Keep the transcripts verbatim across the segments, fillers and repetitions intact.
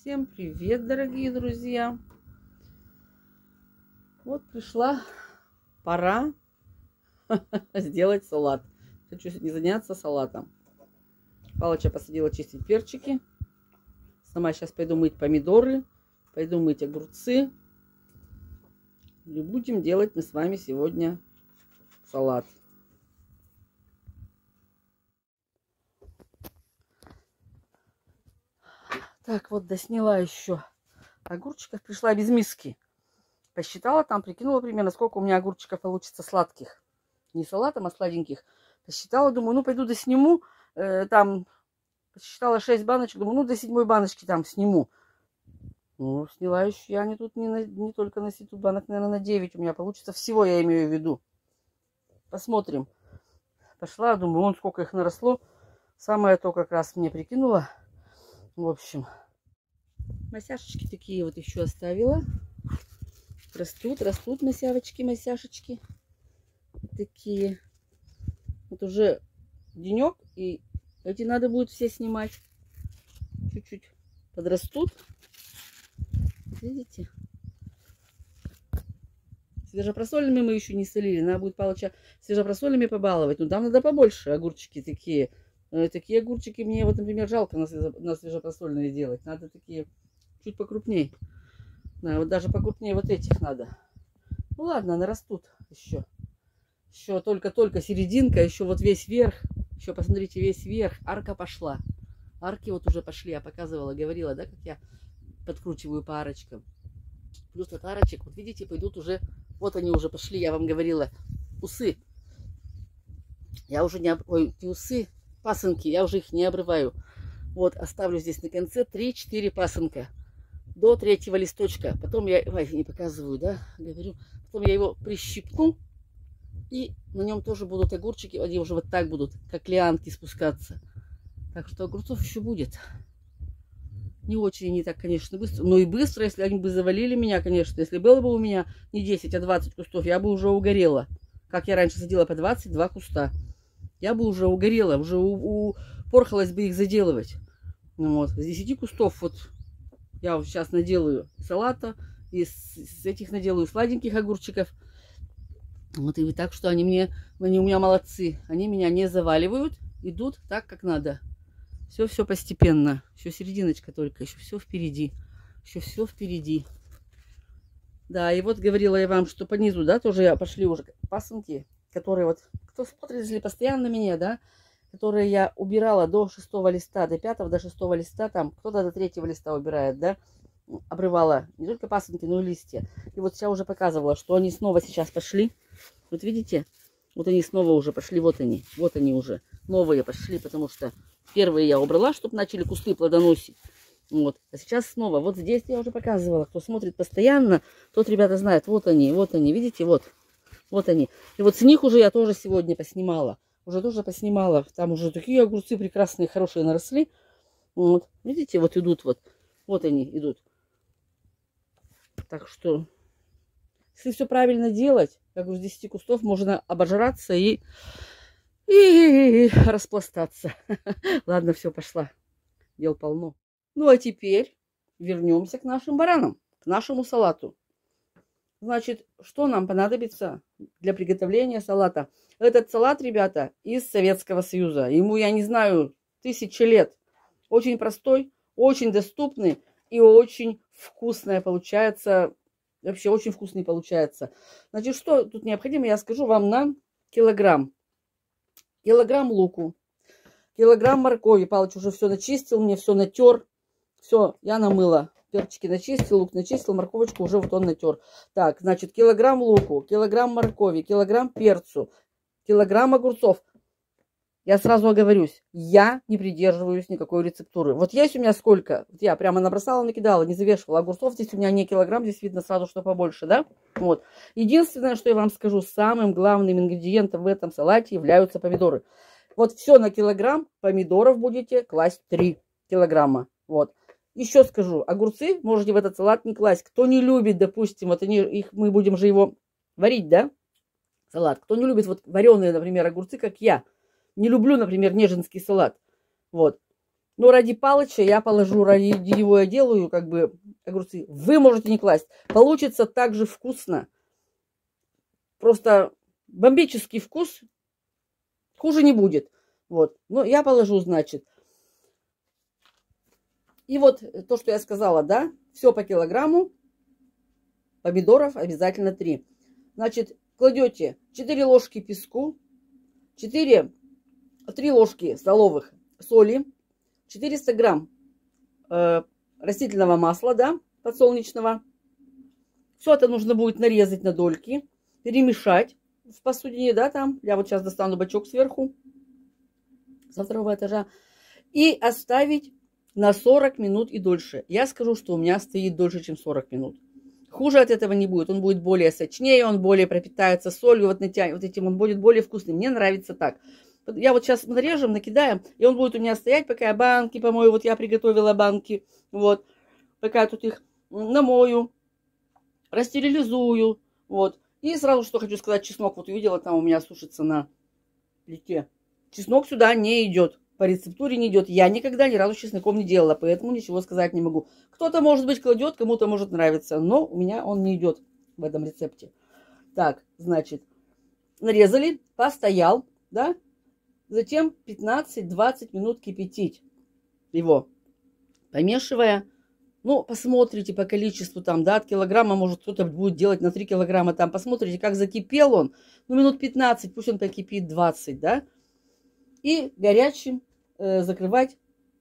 Всем привет, дорогие друзья! Вот пришла пора сделать салат. Хочу сегодня заняться салатом. Палыча посадила чистить перчики. Сама сейчас пойду мыть помидоры, пойду мыть огурцы. И будем делать мы с вами сегодня салат. Так, вот досняла еще огурчиков. Пришла без миски. Посчитала там, прикинула примерно, сколько у меня огурчиков получится сладких. Не салатом, а сладеньких. Посчитала, думаю, ну пойду досниму. Э, там посчитала шесть баночек. Думаю, ну до седьмой баночки там сниму. Ну, сняла еще я не тут не, на, не только на семь, тут банок, наверное, на девять у меня получится. Всего я имею в виду. Посмотрим. Пошла, думаю, вон сколько их наросло. Самое то как раз мне прикинула. В общем, масяшечки такие вот еще оставила. Растут, растут масявочки, масяшечки. Такие. Вот уже денек, и эти надо будет все снимать. Чуть-чуть подрастут. Видите? Свежепросольными мы еще не солили. Надо будет Палыча свежепросольными побаловать. Но там надо побольше огурчики такие. Такие огурчики мне, вот, например, жалко на, свежо, на свежепросольные делать. Надо такие чуть покрупнее. Да, вот даже покрупнее вот этих надо. Ну ладно, нарастут еще. Еще только-только серединка, еще вот весь верх. Еще посмотрите, весь верх. Арка пошла. Арки вот уже пошли. Я показывала, говорила, да, как я подкручиваю по арочкам. Плюс от арочек, вот видите, пойдут уже, вот они уже пошли, я вам говорила, усы. Я уже не, ой, не усы. Пасынки, я уже их не обрываю. Вот, оставлю здесь на конце три-четыре пасынка. До третьего листочка. Потом я, ой, не показываю, да, говорю. Потом я его прищипну. И на нем тоже будут огурчики. Они уже вот так будут, как лианки, спускаться. Так что огурцов еще будет. Не очень, не так, конечно, быстро. Но и быстро, если они бы завалили меня, конечно. Если было бы у меня не десять, а двадцать кустов, я бы уже угорела. Как я раньше садила по двадцать два куста. Я бы уже угорела, уже упорхалась бы их заделывать. Вот. С десяти кустов вот я вот сейчас наделаю салата. И с, с этих наделаю сладеньких огурчиков. Вот и так, что они мне, они у меня молодцы. Они меня не заваливают, идут так, как надо. Все-все постепенно. Еще серединочка только, еще все впереди. Еще все впереди. Да, и вот говорила я вам, что по низу, да, тоже пошли уже пасынки, которые вот, кто смотрит, если постоянно на меня, да, которые я убирала до шестого листа, до пятого, до шестого листа, там, кто-то до третьего листа убирает, да, обрывала не только пасынки, но и листья. И вот я уже показывала, что они снова сейчас пошли. Вот видите, вот они снова уже пошли, вот они, вот они уже, новые пошли, потому что первые я убрала, чтобы начали кусты плодоносить. Вот, а сейчас снова, вот здесь я уже показывала, кто смотрит постоянно, тот, ребята, знает, вот они, вот они, видите, вот. Вот они. И вот с них уже я тоже сегодня поснимала. Уже тоже поснимала. Там уже такие огурцы прекрасные, хорошие наросли. Вот. Видите, вот идут вот. Вот они идут. Так что, если все правильно делать, как говорю, с десяти кустов можно обожраться и, и, и распластаться. Ладно, все, пошла. Дел полно. Ну, а теперь вернемся к нашим баранам, к нашему салату. Значит, что нам понадобится для приготовления салата? Этот салат, ребята, из Советского Союза. Ему, я не знаю, тысячи лет. Очень простой, очень доступный и очень вкусный получается. Вообще очень вкусный получается. Значит, что тут необходимо, я скажу вам на килограмм. Килограмм луку, килограмм моркови. Палыч уже все начистил, мне все натер. Все, я намыла. Перчики начистил, лук начистил, морковочку уже вот он натер. Так, значит, килограмм луку, килограмм моркови, килограмм перцу, килограмм огурцов. Я сразу оговорюсь, я не придерживаюсь никакой рецептуры. Вот есть у меня сколько? Вот я прямо набросала, накидала, не завешивала. Огурцов здесь у меня не килограмм, здесь видно сразу, что побольше, да? Вот. Единственное, что я вам скажу, самым главным ингредиентом в этом салате являются помидоры. Вот все на килограмм помидоров будете класть три килограмма. Вот. Еще скажу, огурцы можете в этот салат не класть. Кто не любит, допустим, вот они, их, мы будем же его варить, да, салат. Кто не любит вот вареные, например, огурцы, как я. Не люблю, например, неженский салат. Вот. Но ради Палыча я положу, ради него я делаю, как бы, огурцы. Вы можете не класть. Получится так же вкусно. Просто бомбический вкус. Хуже не будет. Вот. Но я положу, значит. И вот то, что я сказала, да, все по килограмму. Помидоров обязательно три. Значит, кладете четыре ложки песку, четыре, три ложки столовых соли, четыреста грамм э, растительного масла, да, подсолнечного. Все это нужно будет нарезать на дольки, перемешать в посудине, да, там. Я вот сейчас достану бачок сверху со второго этажа. И оставить на сорок минут и дольше. Я скажу, что у меня стоит дольше, чем сорок минут. Хуже от этого не будет. Он будет более сочнее, он более пропитается солью, вот, натя... вот этим он будет более вкусный. Мне нравится так. Я вот сейчас нарежем, накидаем, и он будет у меня стоять, пока я банки помою. Вот я приготовила банки. Вот. Пока я тут их намою, растерилизую. Вот. И сразу, что хочу сказать, чеснок. Вот увидела, там у меня сушится на плите. Чеснок сюда не идет. По рецептуре не идет. Я никогда ни разу с чесноком не делала, поэтому ничего сказать не могу. Кто-то, может быть, кладет, кому-то может нравиться, но у меня он не идет в этом рецепте. Так, значит, нарезали, постоял, да? Затем пятнадцать-двадцать минут кипятить его, помешивая. Ну, посмотрите по количеству там, да, от килограмма, может, кто-то будет делать на три килограмма там. Посмотрите, как закипел он. Ну, минут пятнадцать, пусть он покипит двадцать, да? И горячим э, закрывать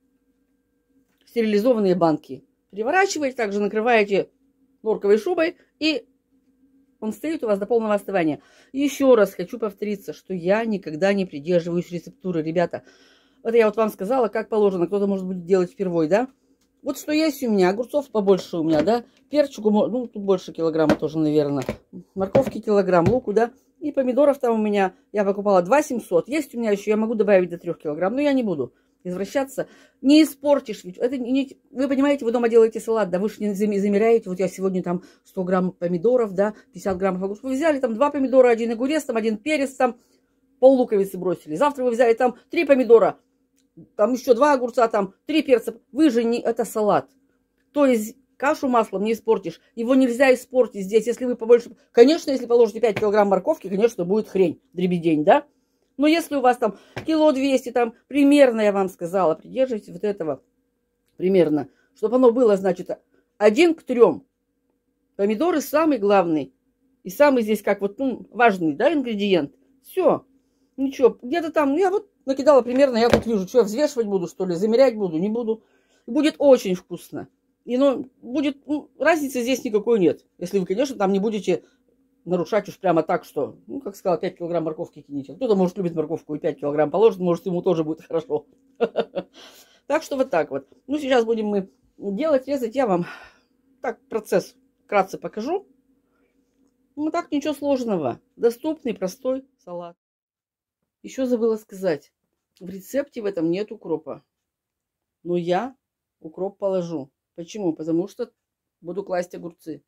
стерилизованные банки. Переворачиваете, также накрываете норковой шубой, и он стоит у вас до полного остывания. Еще раз хочу повториться, что я никогда не придерживаюсь рецептуры, ребята. Это я вот вам сказала, как положено. Кто-то, может быть, делать впервой, да? Вот что есть у меня. Огурцов побольше у меня, да? Перчику, ну, тут больше килограмма тоже, наверное. Морковки килограмм, луку, да? И помидоров там у меня, я покупала два семьсот. Есть у меня еще, я могу добавить до трёх килограмм, но я не буду извращаться. Не испортишь ведь. Это не, вы понимаете, вы дома делаете салат, да, вы же не замеряете. Вот я сегодня там сто грамм помидоров, да, пятьдесят граммов огурцов. Вы взяли там два помидора, один огурец, там один перец, там пол луковицы бросили. Завтра вы взяли там три помидора, там еще два огурца, там три перца. Вы же не, это салат. То есть кашу маслом не испортишь. Его нельзя испортить здесь, если вы побольше... Конечно, если положите пять килограмм морковки, конечно, будет хрень, дребедень, да? Но если у вас там кило двести, там примерно, я вам сказала, придерживайтесь вот этого, примерно, чтобы оно было, значит, один к трем. Помидоры самый главный и самый здесь как вот, ну, важный, да, ингредиент. Все, ничего, где-то там, я вот накидала примерно, я тут вижу, что я взвешивать буду, что ли, замерять буду, не буду. Будет очень вкусно. И, ну, будет, ну, разницы здесь никакой нет. Если вы, конечно, там не будете нарушать уж прямо так, что, ну, как сказала, пять килограмм морковки кинете. Кто-то, может, любит морковку и пять килограмм положит, может, ему тоже будет хорошо. Так что вот так вот. Ну, сейчас будем мы делать, резать. Я вам так процесс вкратце покажу. Ну, так ничего сложного. Доступный, простой салат. Еще забыла сказать. В рецепте в этом нет укропа. Но я укроп положу. Почему? Потому что буду класть огурцы.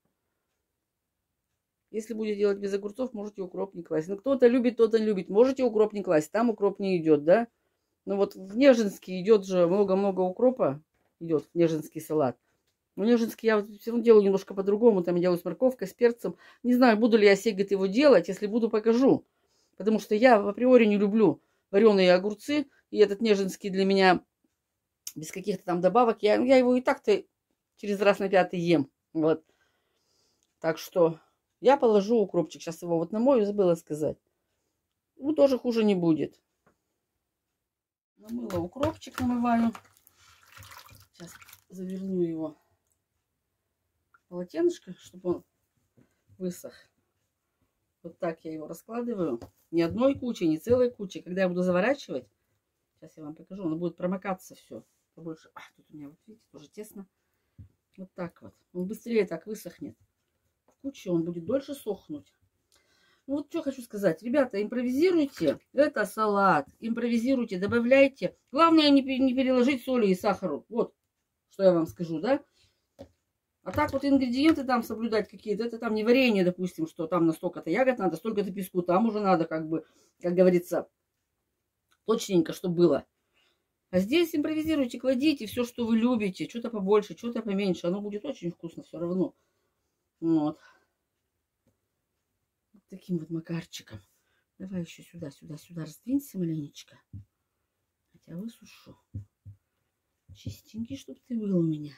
Если будете делать без огурцов, можете укроп не класть. Ну, кто-то любит, кто-то любит. Можете укроп не класть. Там укроп не идет, да? Ну, вот в Нежинский идет же много-много укропа. Идет в Нежинский салат. Но Нежинский я вот все равно делаю немножко по-другому. Там я делаю с морковкой, с перцем. Не знаю, буду ли я сегодня его делать. Если буду, покажу. Потому что я априори не люблю вареные огурцы. И этот Нежинский для меня без каких-то там добавок. Я, я его и так-то через раз на пятый ем. Вот. Так что я положу укропчик. Сейчас его вот намою, забыла сказать. Ну, тоже хуже не будет. Намыла укропчик, намываю. Сейчас заверну его в полотенышко, чтобы он высох. Вот так я его раскладываю. Не одной кучей, не целой кучей. Когда я буду заворачивать, сейчас я вам покажу, оно будет промокаться все побольше. А, тут у меня, вот видите, тоже тесно. Вот так вот. Он быстрее так высохнет. В куче он будет дольше сохнуть. Ну вот что хочу сказать. Ребята, импровизируйте. Это салат. Импровизируйте, добавляйте. Главное не, не переложить соли и сахару. Вот, что я вам скажу, да? А так вот ингредиенты там соблюдать какие-то. Это там не варенье, допустим, что там на столько-то ягод надо, столько-то песку. Там уже надо, как бы, как говорится, точненько, чтобы было. А здесь импровизируйте, кладите все, что вы любите. Что-то побольше, что-то поменьше. Оно будет очень вкусно все равно. Вот. Вот таким вот макарчиком. Давай еще сюда, сюда, сюда раздвинься маленечко. Хотя высушу. Чистенький, чтобы ты был у меня.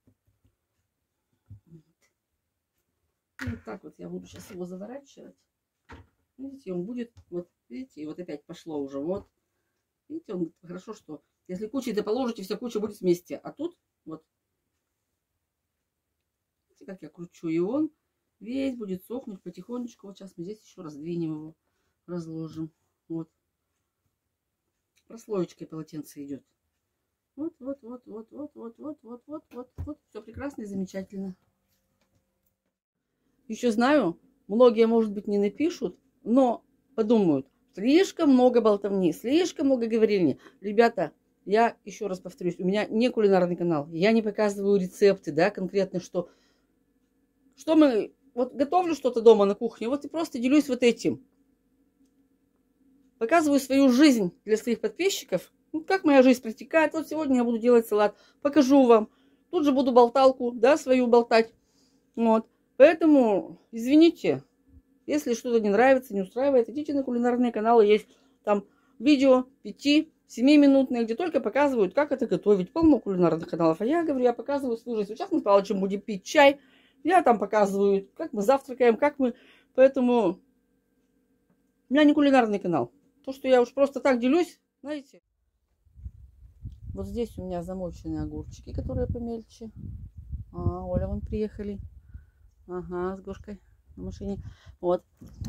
Вот. И вот так вот я буду сейчас его заворачивать. Видите, он будет, вот, видите, и вот опять пошло уже, вот. Видите, он хорошо, что если кучей-то положите, вся куча будет вместе. А тут, вот, видите, как я кручу, и он весь будет сохнуть потихонечку. Вот сейчас мы здесь еще раздвинем его, разложим. Вот. Прослоечкой полотенце идет. Вот, вот, вот, вот, вот, вот, вот, вот, вот, вот, вот. Все прекрасно и замечательно. Еще знаю, многие, может быть, не напишут, но подумают, слишком много болтовни, слишком много говорильни. Ребята, я еще раз повторюсь, у меня не кулинарный канал, я не показываю рецепты, да, конкретно, что, что мы, вот готовлю что-то дома на кухне, вот и просто делюсь вот этим. Показываю свою жизнь для своих подписчиков, ну, как моя жизнь протекает. Вот сегодня я буду делать салат, покажу вам, тут же буду болталку, да, свою болтать, вот. Поэтому, извините, если что-то не нравится, не устраивает, идите на кулинарные каналы, есть там видео пяти-семиминутные, где только показывают, как это готовить. Полно кулинарных каналов. А я говорю, я показываю свою жизнь. Сейчас мы с Павловичем будем пить чай. Я там показываю, как мы завтракаем, как мы... Поэтому у меня не кулинарный канал. То, что я уж просто так делюсь, знаете. Вот здесь у меня замоченные огурчики, которые помельче. А, Оля, вон приехали. Ага, с Гошкой на машине. Вот.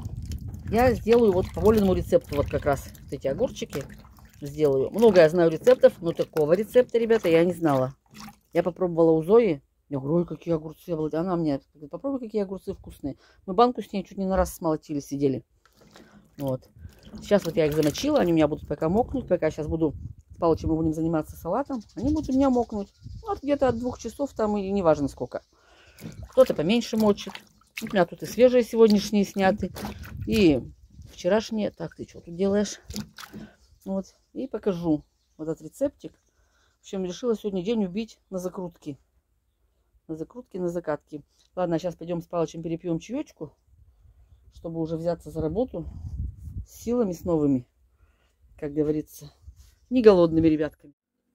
Я сделаю вот по Волиному рецепту вот как раз вот эти огурчики. Сделаю. Много я знаю рецептов, но такого рецепта, ребята, я не знала. Я попробовала у Зои. Я говорю, ой, какие огурцы. Она мне говорит, попробуй, какие огурцы вкусные. Мы банку с ней чуть не на раз смолотили, сидели. Вот. Сейчас вот я их замочила. Они у меня будут пока мокнуть. Пока сейчас буду с Павловичем мы будем заниматься салатом. Они будут у меня мокнуть. Вот где-то от двух часов там и неважно сколько. Кто-то поменьше мочит. У меня тут и свежие сегодняшние сняты. И вчерашние. Так, ты что тут делаешь? Вот. И покажу вот этот рецептик. В общем, решила сегодня день убить на закрутки. На закрутки, на закатки. Ладно, сейчас пойдем с Павловичем перепьем чаечку, чтобы уже взяться за работу с силами, с новыми. Как говорится, не голодными ребятками.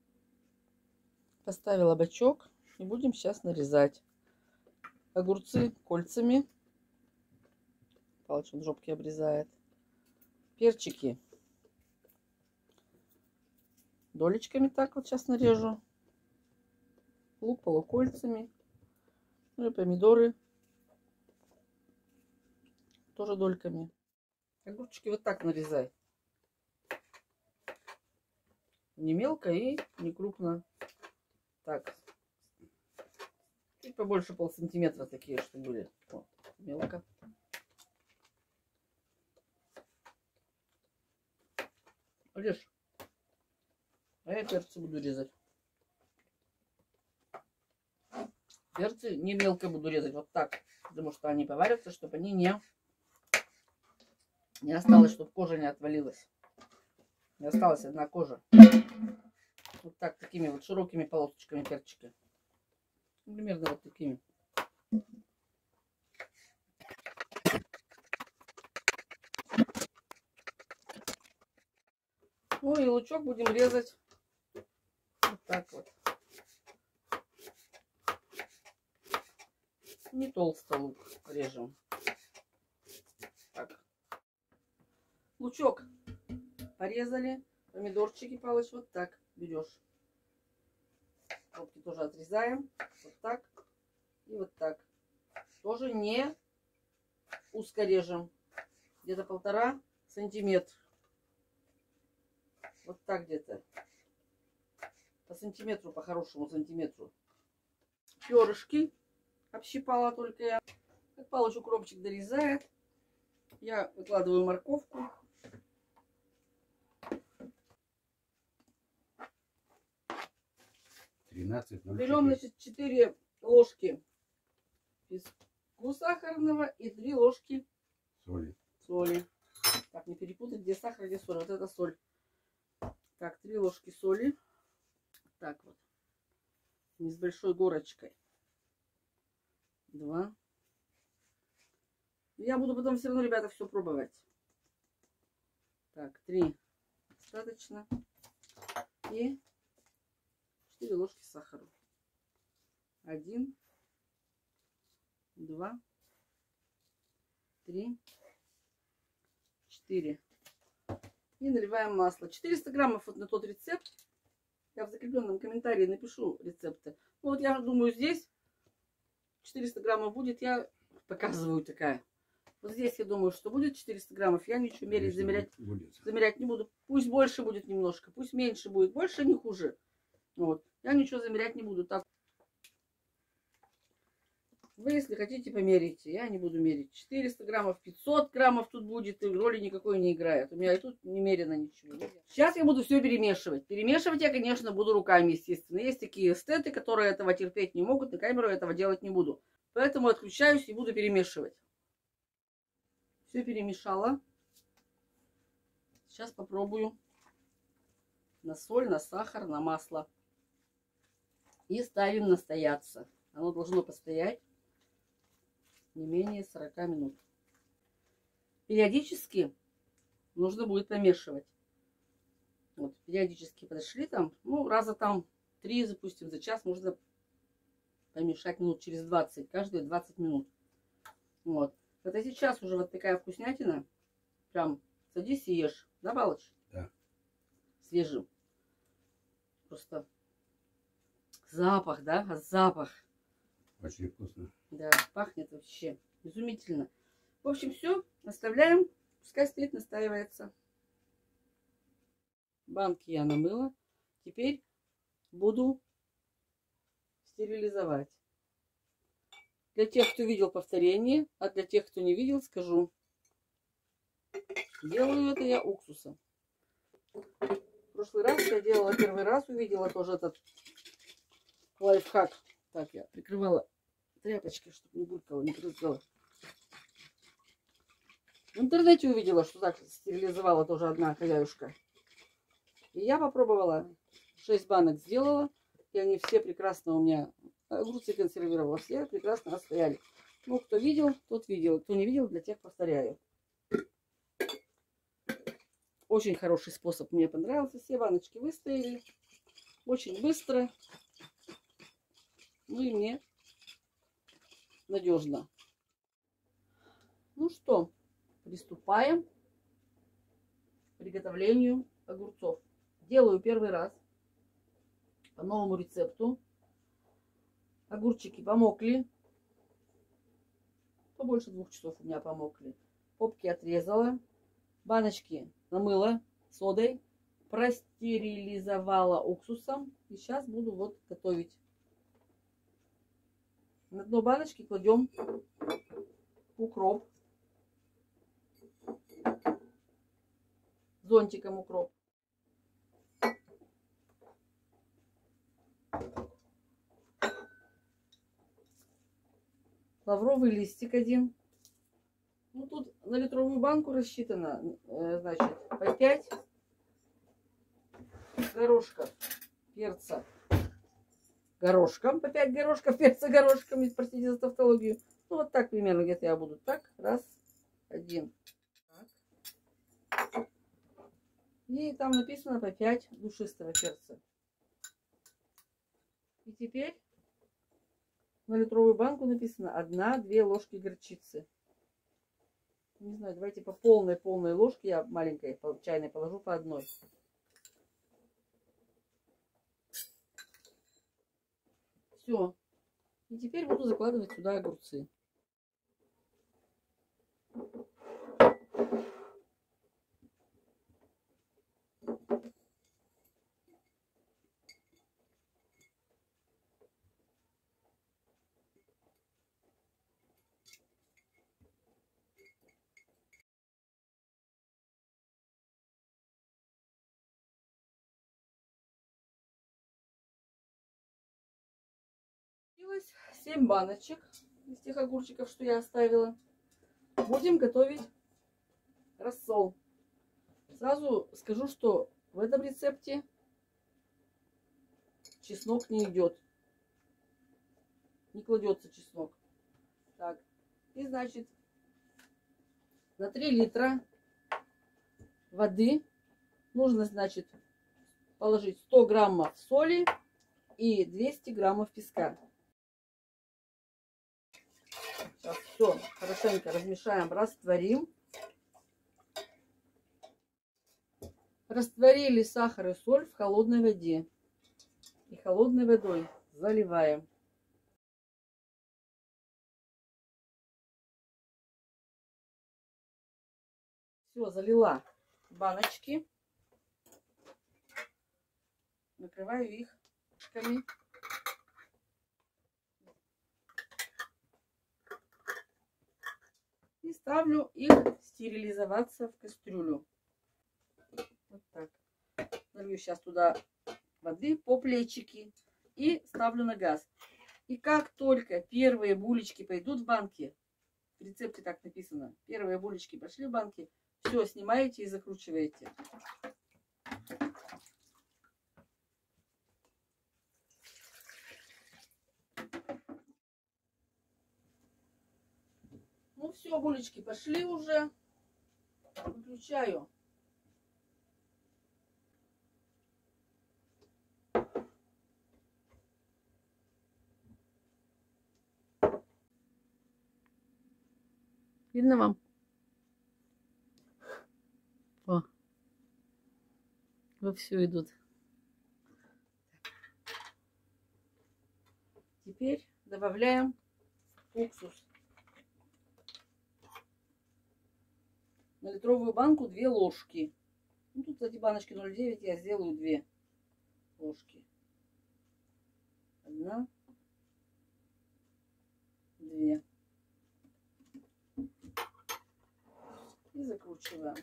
Поставила бачок и будем сейчас нарезать. Огурцы кольцами. Палыч он жопки обрезает. Перчики долечками так вот сейчас нарежу. Лук полукольцами. Ну и помидоры тоже дольками. Огурчики вот так нарезай. Не мелко и не крупно. Так. Чуть побольше полсантиметра такие, что были. Вот, мелко. Режь. А я перцы буду резать. Перцы не мелко буду резать, вот так. Потому что они поварятся, чтобы они не, не осталось, чтобы кожа не отвалилась. Не осталась одна кожа. Вот так, такими вот широкими полосочками перчика. Примерно вот такими. Ну и лучок будем резать вот так вот. Не толсто лук режем. Так. Лучок порезали. Помидорчики, Палыч, вот так берешь. Луки тоже отрезаем. Вот так. И вот так. Тоже не узко режем. Где-то полтора сантиметра. Вот так где-то. По сантиметру, по хорошему сантиметру. Перышки общипала только я. Как Палыч укропчик дорезает. Я выкладываю морковку. Берем, значит, четыре ложки песку сахарного и три ложки соли. соли. Так, не перепутать, где сахар, где соль. Вот это соль. Так, три ложки соли. так вот. Не с большой горочкой. Два. Я буду потом все равно, ребята, все пробовать. Так, три. Достаточно. И четыре ложки сахара. Один. Два. Три. Четыре. И наливаем масло. четыреста граммов вот на тот рецепт. Я в закрепленном комментарии напишу рецепты. Ну, вот я думаю, здесь четыреста граммов будет. Я показываю такая. Вот здесь я думаю, что будет четыреста граммов. Я ничего мерить, замерять, замерять не буду. Пусть больше будет немножко, пусть меньше будет. Больше не хуже. Вот. Я ничего замерять не буду. Так. Вы, если хотите, померите. Я не буду мерить. четыреста граммов, пятьсот граммов тут будет. И роли никакой не играет. У меня и тут немерено ничего. Сейчас я буду все перемешивать. Перемешивать я, конечно, буду руками, естественно. Есть такие эстеты, которые этого терпеть не могут. На камеру этого делать не буду. Поэтому отключаюсь и буду перемешивать. Все перемешала. Сейчас попробую на соль, на сахар, на масло. И ставим настояться. Оно должно постоять не менее сорока минут. Периодически нужно будет помешивать. Вот, периодически подошли там, ну, раза там три, запустим, за час можно помешать минут через двадцать, каждые двадцать минут. Вот. Это сейчас уже вот такая вкуснятина. Прям садись и ешь. Да, Балыч? Да. Свежим. Просто запах, да? Запах. Очень вкусно. Да, пахнет вообще изумительно. В общем, все. Оставляем. Пускай стоит, настаивается. Банки я намыла. Теперь буду стерилизовать. Для тех, кто видел повторение, а для тех, кто не видел, скажу. Делаю это я уксусом. В прошлый раз я делала первый раз, увидела тоже этот лайфхак. Так, я прикрывала тряпочкой, чтобы не булькало, не брызгало. В интернете увидела, что так стерилизовала тоже одна хозяюшка. И я попробовала. шесть банок сделала. И они все прекрасно у меня... Огурцы консервировала. Все прекрасно отстояли. Ну, кто видел, тот видел. Кто не видел, для тех повторяю. Очень хороший способ. Мне понравился. Все баночки выстояли. Очень быстро. Ну и мне надежно. Ну что, приступаем к приготовлению огурцов. Делаю первый раз по новому рецепту. Огурчики помокли. Побольше двух часов у меня помокли. Попки отрезала. Баночки намыла содой. Простерилизовала уксусом. И сейчас буду вот готовить. На дно баночки кладем укроп. Зонтиком укроп. Лавровый листик один. Ну, тут на литровую банку рассчитано, значит, по пять горошков перца горошком, по пять горошков перца горошком, простите за тавтологию. Ну, вот так примерно где-то я буду. Так, раз, один. Так. И там написано по пять душистого перца. И теперь на литровую банку написано одна-две ложки горчицы. Не знаю, давайте по полной-полной ложке, я маленькой чайной положу по одной. Все. И теперь буду закладывать сюда огурцы. семь баночек из тех огурчиков, что я оставила. Будем готовить рассол. Сразу скажу, что в этом рецепте чеснок не идет. Не кладется чеснок. Так. И значит, на три литра воды нужно, значит, положить сто граммов соли и двести граммов песка. Сейчас все хорошенько размешаем, растворим. Растворили сахар и соль в холодной воде. И холодной водой заливаем. Все, залила баночки. Накрываю их крышками. И ставлю их стерилизоваться в кастрюлю. Вот так. Налью сейчас туда воды по плечики и ставлю на газ. И как только первые булечки пойдут в банки, в рецепте так написано, первые булечки пошли в банки, все снимаете и закручиваете. Ну все, булечки пошли уже. Выключаю. Видно вам? О, вовсю идут. Теперь добавляем уксус. На литровую банку две ложки. Ну, тут, кстати, баночки ноль девять, я сделаю две ложки. Одна, две. И закручиваем.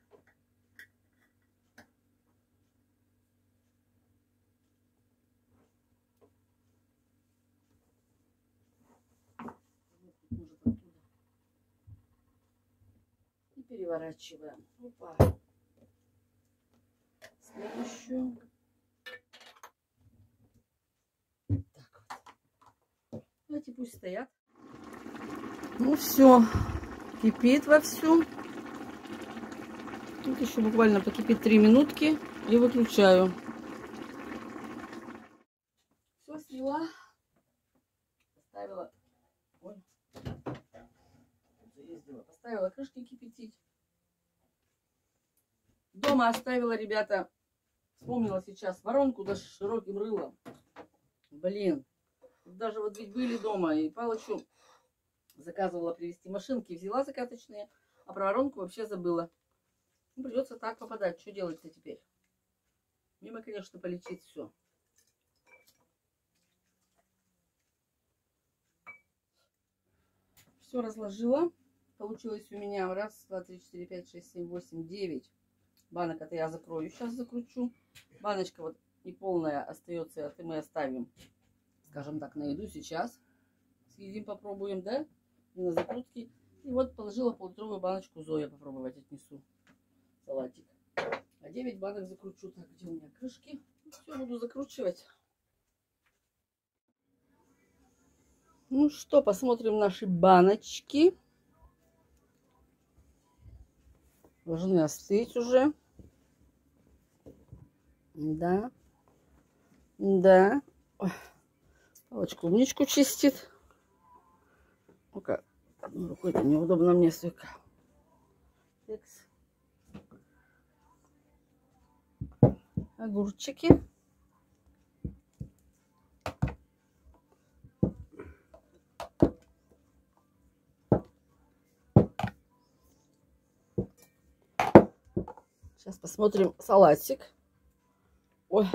И переворачиваем. Опа. Следующую. Так вот. Давайте пусть стоят. Ну все, кипит вовсю. Тут еще буквально покипит три минутки и выключаю. Все сняла. Поставила. Ой. Заездила. Поставила крышки кипятить. Дома оставила, ребята. Вспомнила сейчас воронку даже с широким рылом. Блин. Даже вот ведь были дома. И Палычу заказывала привезти машинки. Взяла закаточные. А про воронку вообще забыла. Ну, придется так попадать. Что делать-то теперь? Мимо, конечно, полечить все. Все разложила. Получилось у меня раз, два, три, четыре, пять, шесть, семь, восемь, девять банок. Это я закрою. Сейчас закручу. Баночка вот неполная остается. Это мы оставим, скажем так, на еду сейчас. Съедим, попробуем, да? И на закрутки. И вот положила поллитровую баночку Зоя. Попробовать отнесу. Салатик. А девять банок закручу. Так, где у меня крышки? Все, буду закручивать. Ну что, посмотрим наши баночки. Должны остыть уже. Да. Да. Ой. Палочка умничку чистит. Ну-ка, одной рукой-то неудобно мне столько. Огурчики. Сейчас посмотрим салатик. Ой,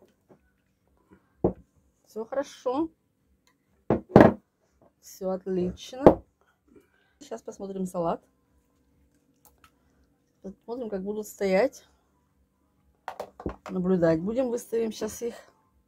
все хорошо. Все отлично. Сейчас посмотрим салат. Посмотрим, как будут стоять. Наблюдать будем. Выставим сейчас их.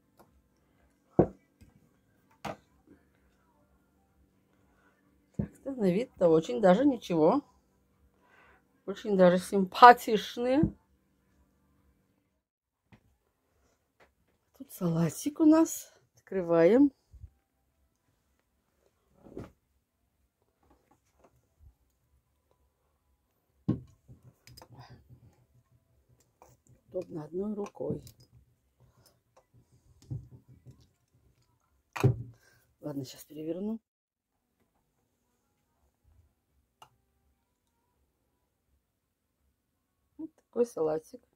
Так-то на вид-то очень даже ничего. Очень даже симпатичные. Тут Салатик у нас. Открываем. Удобно одной рукой. Ладно, сейчас переверну. Вот такой салатик.